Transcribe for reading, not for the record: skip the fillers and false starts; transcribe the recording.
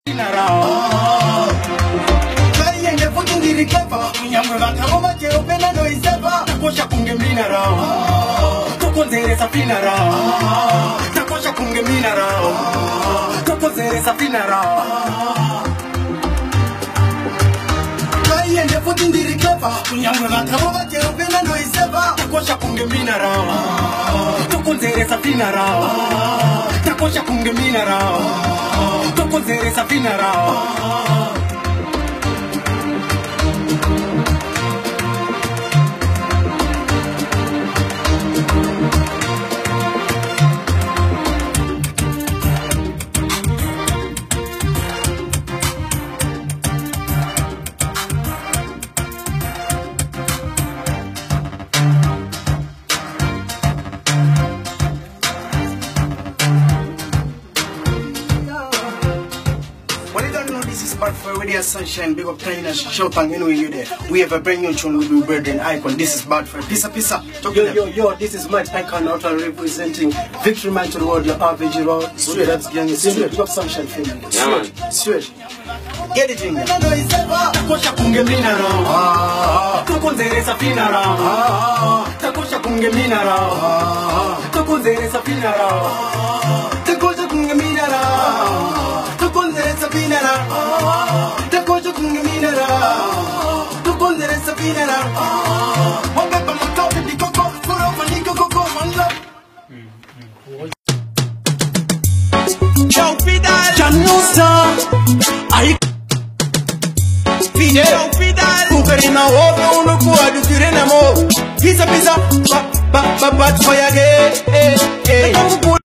Sunshine, big up China, shout and anyway you there. We have a brand new tune with my brother Icon. This is Badfred. Pisa. Yo, this is Mike Icon out representing Victory Man to the world, your RVG Road. Straight up gang, straight. Big up Sunshine family. Straight. Get it in. Ciao Fidel, Giannusa, ai Fidel, Kukarina, uno kuadu turenamo, pisa, ba, for ya